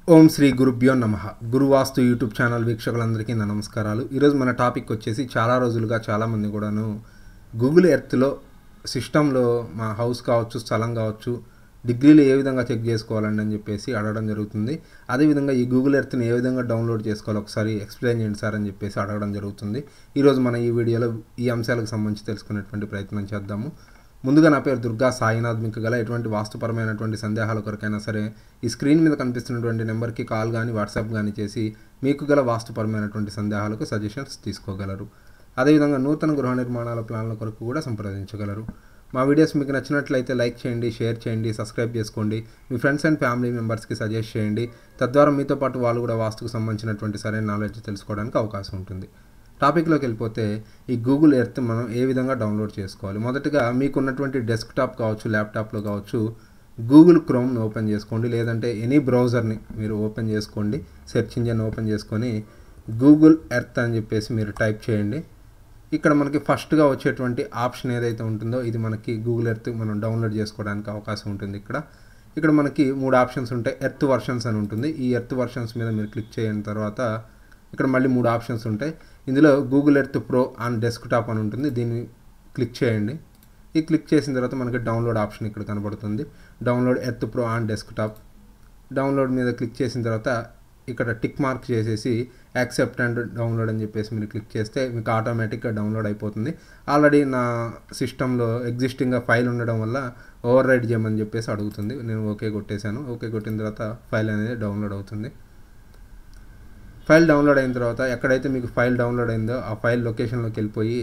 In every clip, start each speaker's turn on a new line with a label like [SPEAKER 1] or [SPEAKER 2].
[SPEAKER 1] ఓం శ్రీ గురుభ్యో నమః. గురువాస్తు YouTube channel వీక్షకులందరికీ నా నమస్కారాలు. ఈరోజు మన టాపిక్ వచ్చేసి చాలా రోజులుగా చాలామంది కూడాను గూగుల్ ఎర్త్లో సిస్టంలో మా హౌస్ కావచ్చు, స్థలం కావచ్చు, డిగ్రీలు ఏ విధంగా చెక్ చేసుకోవాలండి అని చెప్పేసి అడగడం జరుగుతుంది. అదేవిధంగా ఈ గూగుల్ ఎర్త్ని ఏ విధంగా డౌన్లోడ్ చేసుకోవాలో ఒకసారి ఎక్స్ప్లెయిన్ చేయండి సార్ అని చెప్పేసి అడగడం జరుగుతుంది. ఈరోజు మన ఈ వీడియోలో ఈ అంశాలకు సంబంధించి తెలుసుకునేటువంటి ప్రయత్నం చేద్దాము. ముందుగా నా పేరు దుర్గా సాయినాథ్. మీకు గల ఎటువంటి వాస్తుపరమైనటువంటి సందేహాల కొరకైనా సరే ఈ స్క్రీన్ మీద కనిపిస్తున్నటువంటి నెంబర్కి కాల్ కానీ వాట్సాప్ కానీ చేసి మీకు గల వాస్తుపరమైనటువంటి సందేహాలకు సజెషన్స్ తీసుకోగలరు. అదేవిధంగా నూతన గృహ నిర్మాణాల ప్లాన్ల కొరకు కూడా సంప్రదించగలరు. మా వీడియోస్ మీకు నచ్చినట్లయితే లైక్ చేయండి, షేర్ చేయండి, సబ్స్క్రైబ్ చేసుకోండి. మీ ఫ్రెండ్స్ అండ్ ఫ్యామిలీ మెంబర్స్కి సజెస్ట్ చేయండి. తద్వారా మీతో పాటు వాళ్ళు కూడా వాస్తుకు సంబంధించినటువంటి సరైన నాలెడ్జ్ తెలుసుకోవడానికి అవకాశం ఉంటుంది. టాపిక్లోకి వెళ్ళిపోతే ఈ గూగుల్ ఎర్త్ మనం ఏ విధంగా డౌన్లోడ్ చేసుకోవాలి. మొదటగా మీకున్నటువంటి డెస్క్టాప్ కావచ్చు, ల్యాప్టాప్లో కావచ్చు, గూగుల్ క్రోమ్ని ఓపెన్ చేసుకోండి, లేదంటే ఎనీ బ్రౌజర్ని మీరు ఓపెన్ చేసుకోండి. సెర్చ్ ఇంజిన్ ఓపెన్ చేసుకొని గూగుల్ ఎర్త్ అని చెప్పేసి మీరు టైప్ చేయండి. ఇక్కడ మనకి ఫస్ట్గా వచ్చేటువంటి ఆప్షన్ ఏదైతే ఉంటుందో ఇది మనకి గూగుల్ ఎర్త్ మనం డౌన్లోడ్ చేసుకోవడానికి అవకాశం ఉంటుంది. ఇక్కడ మనకి 3 ఆప్షన్స్ ఉంటాయి. ఎర్త్ వర్షన్స్ అని ఉంటుంది. ఈ ఎర్త్ వర్షన్స్ మీద మీరు క్లిక్ చేయని తర్వాత ఇక్కడ మళ్ళీ 3 ఆప్షన్స్ ఉంటాయి. ఇందులో Google Earth pro on desktop అని ఉంటుంది. దీన్ని క్లిక్ చేయండి. ఈ క్లిక్ చేసిన తర్వాత మనకి డౌన్లోడ్ ఆప్షన్ ఇక్కడ కనబడుతుంది. Download earth pro on desktop. Download మీద క్లిక్ చేసిన తర్వాత ఇక్కడ టిక్ మార్క్ చేసేసి యాక్సెప్ట్ అండ్ డౌన్లోడ్ అని చెప్పేసి మీరు క్లిక్ చేస్తే మీకు ఆటోమేటిక్గా డౌన్లోడ్ అయిపోతుంది. ఆల్రెడీ నా సిస్టంలో ఎగ్జిస్టింగ్గా ఫైల్ ఉండడం వల్ల ఓవర్ రైట్ చేయమని చెప్పేసి అడుగుతుంది. నేను ఓకే కొట్టేశాను. ఓకే కొట్టిన తర్వాత ఫైల్ అనేది డౌన్లోడ్ అవుతుంది. ఫైల్ డౌన్లోడ్ అయిన తర్వాత ఎక్కడైతే మీకు ఫైల్ డౌన్లోడ్ అయిందో ఆ ఫైల్ లొకేషన్లోకి వెళ్ళిపోయి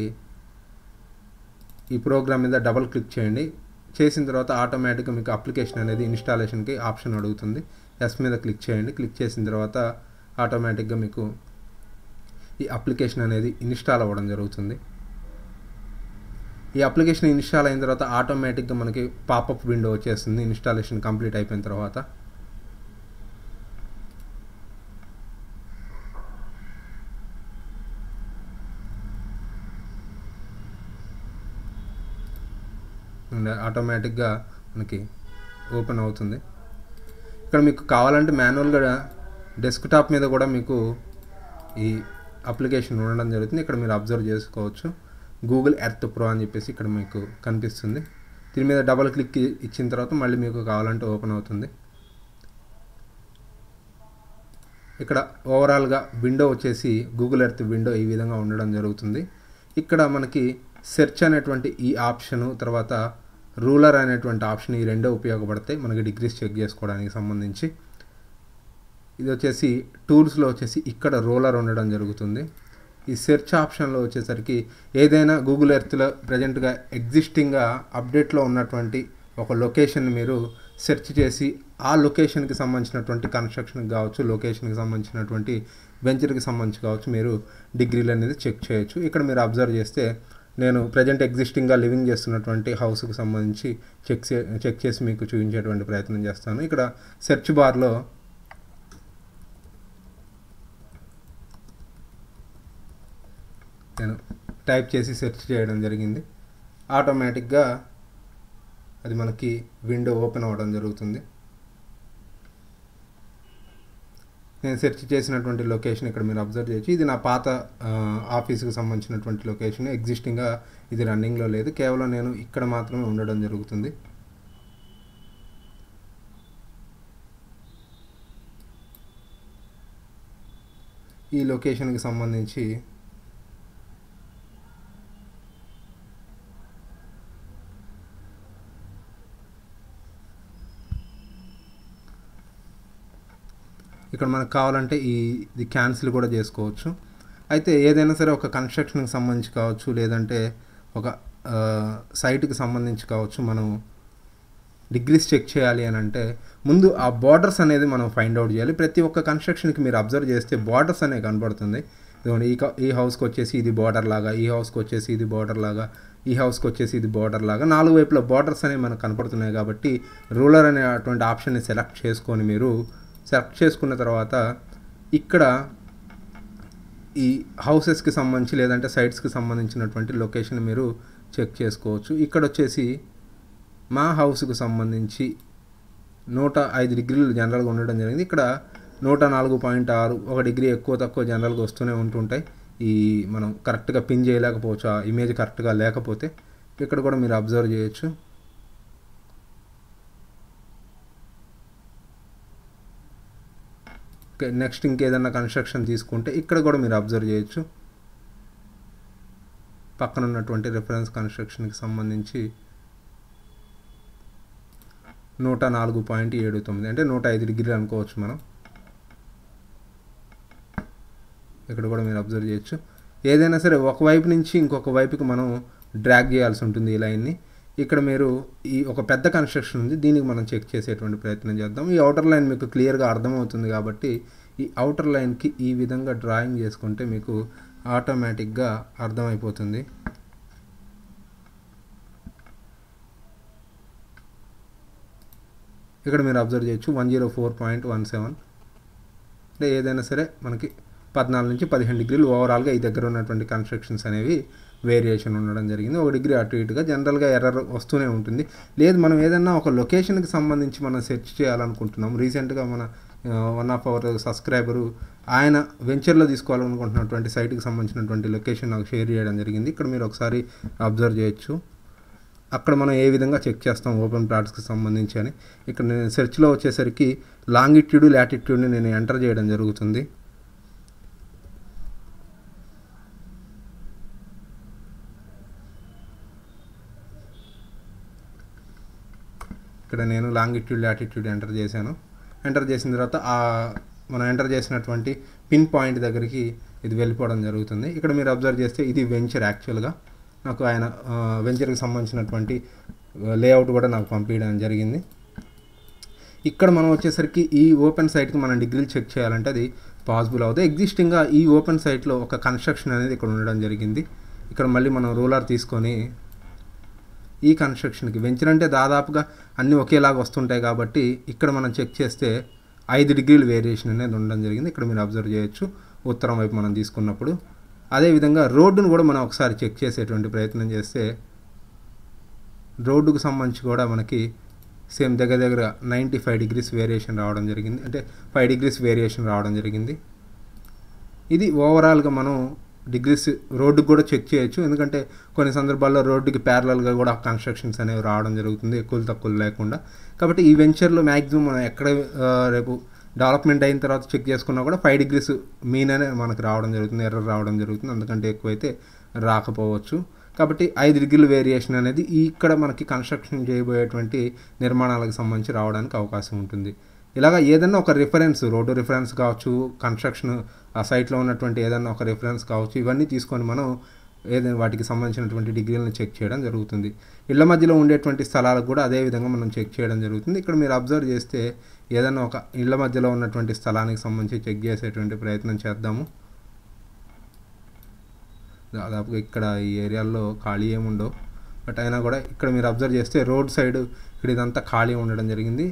[SPEAKER 1] ఈ ప్రోగ్రామ్ మీద డబుల్ క్లిక్ చేయండి. చేసిన తర్వాత ఆటోమేటిక్గా మీకు అప్లికేషన్ అనేది ఇన్స్టాలేషన్కి ఆప్షన్ అడుగుతుంది. ఎస్ మీద క్లిక్ చేయండి. క్లిక్ చేసిన తర్వాత ఆటోమేటిక్గా మీకు ఈ అప్లికేషన్ అనేది ఇన్స్టాల్ అవ్వడం జరుగుతుంది. ఈ అప్లికేషన్ ఇన్స్టాల్ అయిన తర్వాత ఆటోమేటిక్గా మనకి పాపప్ విండో వచ్చేస్తుంది ఇన్స్టాలేషన్ కంప్లీట్ అయిపోయిన తర్వాత. ఆటోమేటిక్గా మనకి ఓపెన్ అవుతుంది. ఇక్కడ మీకు కావాలంటే మాన్యువల్గా డెస్క్టాప్ మీద కూడా మీకు ఈ అప్లికేషన్ ఉండడం జరుగుతుంది. ఇక్కడ మీరు అబ్జర్వ్ చేసుకోవచ్చు. గూగుల్ ఎర్త్ ప్రో అని చెప్పేసి ఇక్కడ మీకు కనిపిస్తుంది. దీని మీద డబుల్ క్లిక్ ఇచ్చిన తర్వాత మళ్ళీ మీకు కావాలంటే ఓపెన్ అవుతుంది. ఇక్కడ ఓవరాల్గా విండో వచ్చేసి గూగుల్ ఎర్త్ విండో ఈ విధంగా ఉండడం జరుగుతుంది. ఇక్కడ మనకి సెర్చ్ అనేటువంటి ఈ ఆప్షను, తర్వాత రూలర్ అనేటువంటి ఆప్షన్, ఈ రెండో ఉపయోగపడతాయి మనకి డిగ్రీస్ చెక్ చేసుకోవడానికి సంబంధించి. ఇది వచ్చేసి టూల్స్లో వచ్చేసి ఇక్కడ రూలర్ ఉండడం జరుగుతుంది. ఈ సెర్చ్ ఆప్షన్లో వచ్చేసరికి ఏదైనా గూగుల్ ఎర్త్లో ప్రజెంట్గా ఎగ్జిస్టింగ్గా అప్డేట్లో ఉన్నటువంటి ఒక లొకేషన్ మీరు సెర్చ్ చేసి ఆ లొకేషన్కి సంబంధించినటువంటి కన్స్ట్రక్షన్కి కావచ్చు, లొకేషన్కి సంబంధించినటువంటి వెంచర్కి సంబంధించి కావచ్చు, మీరు డిగ్రీలు అనేది చెక్ చేయొచ్చు. ఇక్కడ మీరు అబ్జర్వ్ చేస్తే నేను ప్రజెంట్ ఎగ్జిస్టింగ్గా లివింగ్ చేస్తున్నటువంటి హౌస్కి సంబంధించి చెక్ చేసి మీకు చూపించేటువంటి ప్రయత్నం చేస్తాను. ఇక్కడ సెర్చ్ బార్లో నేను టైప్ చేసి సెర్చ్ చేయడం జరిగింది. ఆటోమేటిక్గా అది మనకి విండో ఓపెన్ అవ్వడం జరుగుతుంది. నేను సెర్చ్ చేసినటువంటి లొకేషన్ ఇక్కడ మీరు అబ్జర్వ్ చేయొచ్చు. ఇది నా పాత ఆఫీస్కి సంబంధించినటువంటి లొకేషన్. ఎగ్జిస్టింగ్గా ఇది రన్నింగ్లో లేదు, కేవలం నేను ఇక్కడ మాత్రమే ఉండడం జరుగుతుంది. ఈ లొకేషన్కి సంబంధించి ఇక్కడ మనకు కావాలంటే ఇది క్యాన్సిల్ కూడా చేసుకోవచ్చు. అయితే ఏదైనా సరే ఒక కన్స్ట్రక్షన్కి సంబంధించి కావచ్చు, లేదంటే ఒక సైట్కి సంబంధించి కావచ్చు, మనం డిగ్రీస్ చెక్ చేయాలి అని అంటే ముందు ఆ బార్డర్స్ అనేది మనం ఫైండ్ అవుట్ చేయాలి. ప్రతి ఒక్క కన్స్ట్రక్షన్కి మీరు అబ్జర్వ్ చేస్తే బార్డర్స్ అనేవి కనబడుతుంది. ఇదిగోండి, ఈ హౌస్కి వచ్చేసి ఇది బార్డర్ లాగా, ఈ హౌస్కి వచ్చేసి ఇది బార్డర్ లాగా, ఈ హౌస్కి వచ్చేసి ఇది బార్డర్ లాగా, 4 వైపుల బార్డర్స్ అనేవి మనకు కనపడుతున్నాయి. కాబట్టి రూలర్ అనే అటువంటి ఆప్షన్ని సెలెక్ట్ చేసుకొని మీరు సెలెక్ట్ చేసుకున్న తర్వాత ఇక్కడ ఈ హౌసెస్కి సంబంధించి లేదంటే సైట్స్కి సంబంధించినటువంటి లొకేషన్ మీరు చెక్ చేసుకోవచ్చు. ఇక్కడ వచ్చేసి మా హౌస్కి సంబంధించి 105 డిగ్రీలు జనరల్గా ఉండడం జరిగింది. ఇక్కడ 104.6 ఒక డిగ్రీ ఎక్కువ తక్కువ జనరల్గా వస్తూనే ఉంటుంటాయి. ఈ మనం కరెక్ట్గా పిన్ చేయలేకపోవచ్చు, ఆ ఇమేజ్ కరెక్ట్గా లేకపోతే. ఇక్కడ కూడా మీరు అబ్జర్వ్ చేయొచ్చు. ఓకే, నెక్స్ట్ ఇంకేదన్నా కన్స్ట్రక్షన్ తీసుకుంటే ఇక్కడ కూడా మీరు అబ్జర్వ్ చేయొచ్చు. పక్కన ఉన్నటువంటి రిఫరెన్స్ కన్స్ట్రక్షన్కి సంబంధించి 104.79 అంటే 105 డిగ్రీలు అనుకోవచ్చు మనం. ఇక్కడ కూడా మీరు అబ్జర్వ్ చేయొచ్చు. ఏదైనా సరే ఒకవైపు నుంచి ఇంకొక వైపుకి మనం డ్రాగ్ చేయాల్సి ఉంటుంది ఈ లైన్ని. ఇక్కడ మీరు ఈ ఒక పెద్ద కన్స్ట్రక్షన్ ఉంది, దీనికి మనం చెక్ చేసేటువంటి ప్రయత్నం చేద్దాం. ఈ అవుటర్ లైన్ మీకు క్లియర్గా అర్థమవుతుంది కాబట్టి ఈ అవుటర్ లైన్కి ఈ విధంగా డ్రాయింగ్ చేసుకుంటే మీకు ఆటోమేటిక్గా అర్థమైపోతుంది. ఇక్కడ మీరు అబ్జర్వ్ చేయొచ్చు 104.17 అంటే ఏదైనా సరే మనకి 14 నుంచి 15 డిగ్రీలు ఓవరాల్గా ఈ దగ్గర ఉన్నటువంటి కన్స్ట్రక్షన్స్ అనేవి వేరియేషన్ ఉండడం జరిగింది. 1 డిగ్రీ అటు ఇటుగా జనరల్గా ఎర్రర్ వస్తూనే ఉంటుంది. లేదు మనం ఏదన్నా ఒక లొకేషన్కి సంబంధించి మనం సెర్చ్ చేయాలనుకుంటున్నాం. రీసెంట్గా మన వన్ ఆఫ్ అవర్ సబ్స్క్రైబరు ఆయన వెంచర్లో తీసుకోవాలనుకుంటున్నటువంటి సైట్కి సంబంధించినటువంటి లొకేషన్ నాకు షేర్ చేయడం జరిగింది. ఇక్కడ మీరు ఒకసారి అబ్జర్వ్ చేయొచ్చు. అక్కడ మనం ఏ విధంగా చెక్ చేస్తాం ఓపెన్ ప్లాట్స్కి సంబంధించి అని. ఇక్కడ నేను సెర్చ్లో వచ్చేసరికి లాంగిట్యూడ్ లాటిట్యూడ్ని నేను ఎంటర్ చేయడం జరుగుతుంది. ఇక్కడ నేను లాంగిట్యూడ్ లాటిట్యూడ్ ఎంటర్ చేశాను. ఎంటర్ చేసిన తర్వాత మనం ఎంటర్ చేసినటువంటి పిన్ పాయింట్ దగ్గరికి ఇది వెళ్ళిపోవడం జరుగుతుంది. ఇక్కడ మీరు అబ్జర్వ్ చేస్తే ఇది వెంచర్. యాక్చువల్గా నాకు ఆయన వెంచర్కి సంబంధించినటువంటి లేఅవుట్ కూడా నాకు పంపించడం జరిగింది. ఇక్కడ మనం వచ్చేసరికి ఈ ఓపెన్ సైట్కి మనం డిగ్రీలు చెక్ చేయాలంటే అది పాసిబుల్ అవుతుంది. ఎగ్జిస్టింగ్గా ఈ ఓపెన్ సైట్లో ఒక కన్స్ట్రక్షన్ అనేది ఇక్కడ ఉండడం జరిగింది. ఇక్కడ మళ్ళీ మనం రూలర్ తీసుకొని ఈ కన్స్ట్రక్షన్కి వెంచర్ అంటే దాదాపుగా అన్నీ ఒకేలాగా వస్తుంటాయి కాబట్టి ఇక్కడ మనం చెక్ చేస్తే 5 డిగ్రీలు వేరియేషన్ అనేది ఉండడం జరిగింది. ఇక్కడ మీరు అబ్జర్వ్ చేయొచ్చు ఉత్తరం వైపు మనం తీసుకున్నప్పుడు. అదేవిధంగా రోడ్డును కూడా మనం ఒకసారి చెక్ చేసేటువంటి ప్రయత్నం చేస్తే రోడ్డుకు సంబంధించి కూడా మనకి సేమ్ దగ్గర 95 డిగ్రీస్ వేరియేషన్ రావడం జరిగింది. అంటే 5 డిగ్రీస్ వేరియేషన్ రావడం జరిగింది. ఇది ఓవరాల్గా మనం డిగ్రీస్ రోడ్డుకు కూడా చెక్ చేయొచ్చు. ఎందుకంటే కొన్ని సందర్భాల్లో రోడ్డుకి ప్యారలల్గా కూడా కన్స్ట్రక్షన్స్ అనేవి రావడం జరుగుతుంది, ఎక్కువ తక్కువ లేకుండా. కాబట్టి ఈ వెంచర్లో మ్యాక్సిమం మనం ఎక్కడ రేపు డెవలప్మెంట్ అయిన తర్వాత చెక్ చేసుకున్నా కూడా 5 డిగ్రీస్ మీన్ అనే మనకు రావడం జరుగుతుంది, ఎర్రర్ రావడం జరుగుతుంది. అందుకంటే ఎక్కువైతే రాకపోవచ్చు. కాబట్టి 5 డిగ్రీల వేరియేషన్ అనేది ఇక్కడ మనకి కన్స్ట్రక్షన్ చేయబోయేటువంటి నిర్మాణాలకు సంబంధించి రావడానికి అవకాశం ఉంటుంది. ఇలాగ ఏదన్నా ఒక రిఫరెన్స్, రోడ్డు రిఫరెన్స్ కావచ్చు, కన్స్ట్రక్షన్ ఆ సైట్లో ఉన్నటువంటి ఏదన్నా ఒక రిఫరెన్స్ కావచ్చు, ఇవన్నీ తీసుకొని మనం ఏదైనా వాటికి సంబంధించినటువంటి డిగ్రీలను చెక్ చేయడం జరుగుతుంది. ఇళ్ల మధ్యలో ఉండేటువంటి స్థలాలకు కూడా అదే విధంగా మనం చెక్ చేయడం జరుగుతుంది. ఇక్కడ మీరు అబ్జర్వ్ చేస్తే ఏదైనా ఒక ఇళ్ల మధ్యలో ఉన్నటువంటి స్థలానికి సంబంధించి చెక్ చేసేటువంటి ప్రయత్నం చేద్దాము. దాదాపుగా ఇక్కడ ఈ ఏరియాల్లో ఖాళీ ఏముండవు, బట్ అయినా కూడా ఇక్కడ మీరు అబ్జర్వ్ చేస్తే రోడ్ సైడ్ ఇక్కడ ఇదంతా ఖాళీ ఉండడం జరిగింది.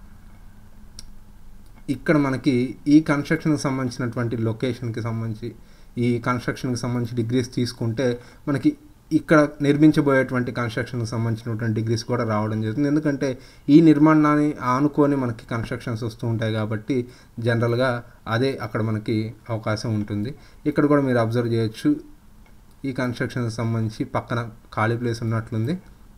[SPEAKER 1] ఇక్కడ మనకి ఈ కన్స్ట్రక్షన్కి సంబంధించినటువంటి లొకేషన్కి సంబంధించి ఈ కన్స్ట్రక్షన్కి సంబంధించి డిగ్రీస్ తీసుకుంటే మనకి ఇక్కడ నిర్మించబోయేటువంటి కన్స్ట్రక్షన్కి సంబంధించినటువంటి డిగ్రీస్ కూడా రావడం జరుగుతుంది. ఎందుకంటే ఈ నిర్మాణాన్ని ఆనుకొని మనకి కన్స్ట్రక్షన్స్ వస్తూ ఉంటాయి కాబట్టి జనరల్గా అదే అక్కడ మనకి అవకాశం ఉంటుంది. ఇక్కడ కూడా మీరు అబ్జర్వ్ చేయొచ్చు ఈ కన్స్ట్రక్షన్కి సంబంధించి పక్కన ఖాళీ ప్లేస్ ఉన్నట్లుంది.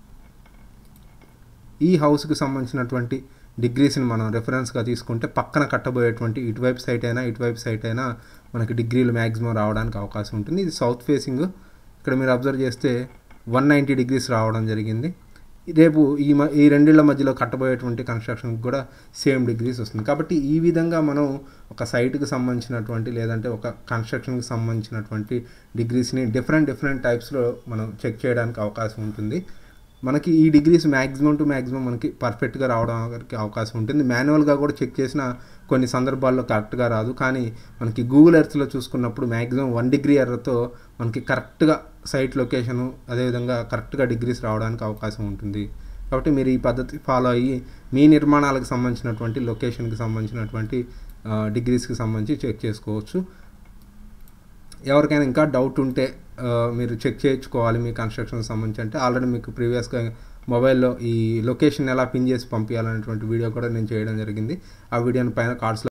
[SPEAKER 1] ఈ హౌస్కి సంబంధించినటువంటి డిగ్రీస్ని మనం రెఫరెన్స్గా తీసుకుంటే పక్కన కట్టబోయేటువంటి ఇటువైపు సైట్ అయినా మనకి డిగ్రీలు మ్యాక్సిమం రావడానికి అవకాశం ఉంటుంది. ఇది సౌత్ ఫేసింగ్. ఇక్కడ మీరు అబ్జర్వ్ చేస్తే 190 డిగ్రీస్ రావడం జరిగింది. రేపు ఈ రెండిళ్ల మధ్యలో కట్టబోయేటువంటి కన్స్ట్రక్షన్కి కూడా సేమ్ డిగ్రీస్ వస్తుంది. కాబట్టి ఈ విధంగా మనం ఒక సైట్కి సంబంధించినటువంటి లేదంటే ఒక కన్స్ట్రక్షన్కి సంబంధించినటువంటి డిగ్రీస్ని డిఫరెంట్ టైప్స్లో మనం చెక్ చేయడానికి అవకాశం ఉంటుంది. మనకి ఈ డిగ్రీస్ మ్యాక్సిమం టు మ్యాక్సిమం మనకి పర్ఫెక్ట్గా రావడానికి అవకాశం ఉంటుంది. మాన్యువల్గా కూడా చెక్ చేసిన కొన్ని సందర్భాల్లో కరెక్ట్గా రాదు. కానీ మనకి గూగుల్ ఎర్త్లో చూసుకున్నప్పుడు మ్యాక్సిమం 1 డిగ్రీ ఎర్రర్తో మనకి కరెక్ట్గా సైట్ లొకేషను అదేవిధంగా కరెక్ట్గా డిగ్రీస్ రావడానికి అవకాశం ఉంటుంది. కాబట్టి మీరు ఈ పద్ధతి ఫాలో అయ్యి మీ నిర్మాణాలకు సంబంధించినటువంటి లొకేషన్కి సంబంధించినటువంటి డిగ్రీస్కి సంబంధించి చెక్ చేసుకోవచ్చు. ఎవరికైనా ఇంకా డౌట్ ఉంటే మీరు చెక్ చేయించుకోవాలి మీ కన్స్ట్రక్షన్కి సంబంధించి అంటే ఆల్రెడీ మీకు ప్రీవియస్గా మొబైల్లో ఈ లొకేషన్ ఎలా పిన్ చేసి పంపించాలనేటువంటి వీడియో కూడా నేను చేయడం జరిగింది. ఆ వీడియోని పైన కార్డ్స్లో